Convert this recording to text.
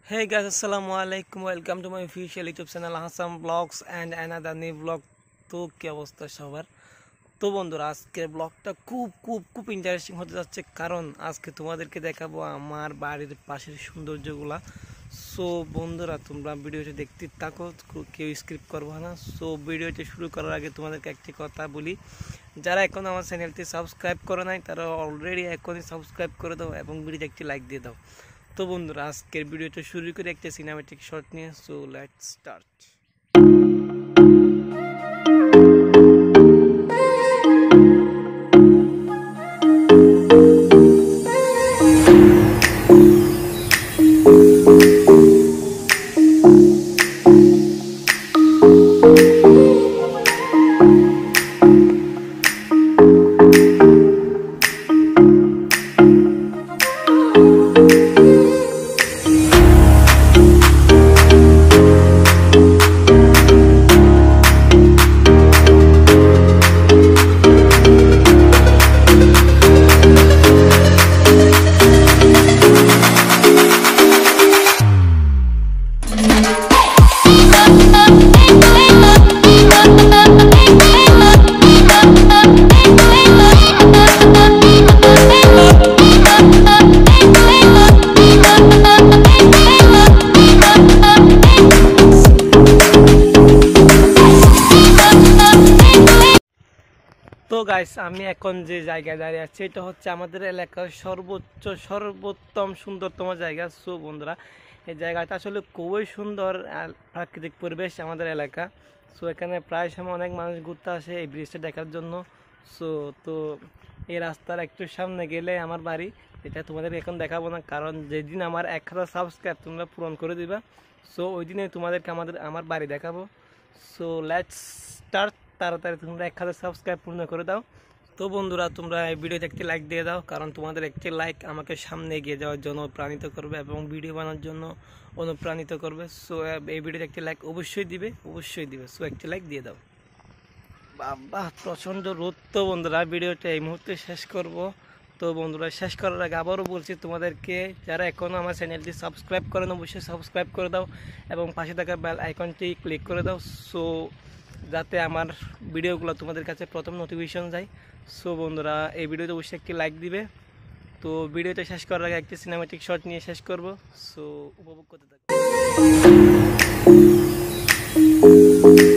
Hey guys, assalamu alaikum. Welcome to my official YouTube channel Hasan Vlogs and another new vlog. তো কি অবস্থা সবার? তো বন্ধুরা, আজকের ব্লগটা খুব ইন্টারেস্টিং হতে যাচ্ছে, কারণ আজকে তোমাদেরকে দেখাবো আমার বাড়ির পাশের সৌন্দর্যগুলা। সো বন্ধুরা, তোমরা ভিডিওটি দেখতে থাকো, কেউ স্কিপ করবো না। সো ভিডিওটি শুরু করার আগে তোমাদেরকে একটি কথা বলি, যারা এখন আমার চ্যানেলটি সাবস্ক্রাইব করে নাই তারা অলরেডি এখনই সাবস্ক্রাইব করে দাও এবং ভিডিওতে একটি লাইক দিয়ে দাও। তো বন্ধুরা, আজকের ভিডিওটা শুরু করে একটা সিনেম্যাটিক শট নিয়ে। So let's start. তো গাইস, আমি এখন যে জায়গায় দাঁড়িয়ে আছি এটা হচ্ছে আমাদের এলাকার সর্বোত্তম সুন্দরতম জায়গা। সো বন্ধুরা, এই জায়গাটা আসলে খুবই সুন্দর প্রাকৃতিক পরিবেশ আমাদের এলাকা। সো এখানে প্রায় সময় অনেক মানুষ ঘুরতে আসে এই ব্রিজটা দেখার জন্য। তো এই রাস্তার একটু সামনে গেলে আমার বাড়ি, এটা তোমাদের এখন দেখাবো না, কারণ যেদিন আমার 1000 সাবস্ক্রাইব তোমরা পূরণ করে দিবা, সো ওই দিনে তোমাদেরকে আমার বাড়ি দেখাবো। So let's start. তাড়াতাড়ি তোমরা 1000 সাবস্ক্রাইব পূর্ণ করে দাও। তো বন্ধুরা, তোমরা এই ভিডিওতে একটি লাইক দিয়ে দাও, কারণ তোমাদের একটি লাইক আমাকে সামনে এগিয়ে যাওয়ার জন্য অনুপ্রাণিত করবে এবং ভিডিও বানানোর জন্য অনুপ্রাণিত করবে। সো এই ভিডিওতে একটি লাইক অবশ্যই দিবে। সো একটি লাইক দিয়ে দাও। বাবা, প্রচণ্ড রোদ। তো বন্ধুরা, ভিডিওটা এই মুহূর্তে শেষ করব। তো বন্ধুরা, শেষ করার আগে আবারও বলছি তোমাদেরকে, যারা এখনও আমার চ্যানেলটি সাবস্ক্রাইব করেন অবশ্যই সাবস্ক্রাইব করে দাও এবং পাশে থাকা বেল আইকনটি ক্লিক করে দাও, সো যাতে আমার ভিডিওগুলো তোমাদের কাছে প্রথম নোটিফিকেশন যায়। সো বন্ধুরা, এই ভিডিওতে অবশ্যই একটি লাইক দিবে। তো ভিডিওটা শেষ করার আগে একটি সিনেম্যাটিক শট নিয়ে শেষ করব। সো উপভোগ করতে থাকো।